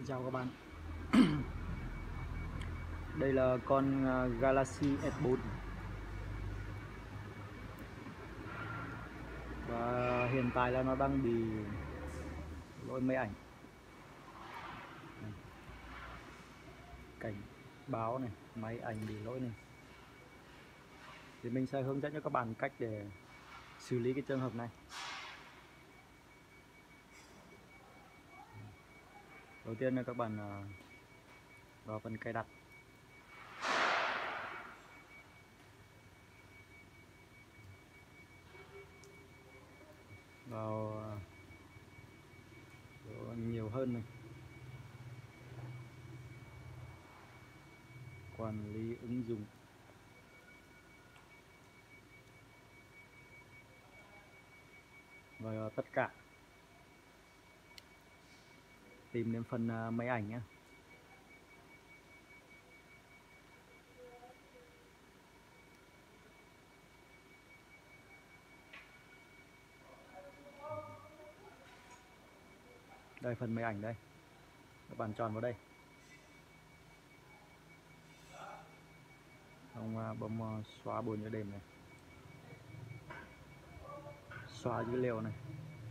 Chào các bạn. Đây là con Galaxy S4 và hiện tại là nó đang bị lỗi máy ảnh. Cảnh báo này, máy ảnh bị lỗi này. Thì mình sẽ hướng dẫn cho các bạn cách để xử lý cái trường hợp này. Đầu tiên là các bạn vào phần cài đặt. Vào nhiều hơn này. Quản lý ứng dụng. Và tất cả. Tìm đến phần máy ảnh nhé. Đây phần máy ảnh đây. Các bạn chọn vào đây. Xong bấm xóa bộ nhớ đệm này. Xóa dữ liệu này.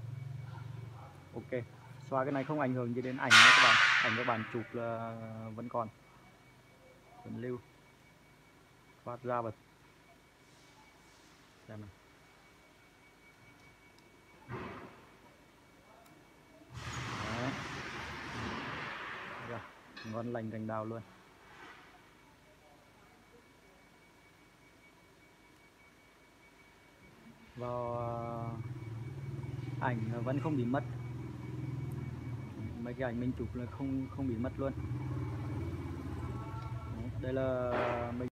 Ok. Xóa cái này không ảnh hưởng gì đến ảnh nha các bạn. Ảnh các bạn chụp là vẫn còn. Vẫn lưu. Phát ra vào. Xem này. Đấy. Rồi, ngon lành cành đào luôn. Vào ảnh vẫn không bị mất. Mấy cái ảnh mình chụp là không bị mất luôn. Đây là mình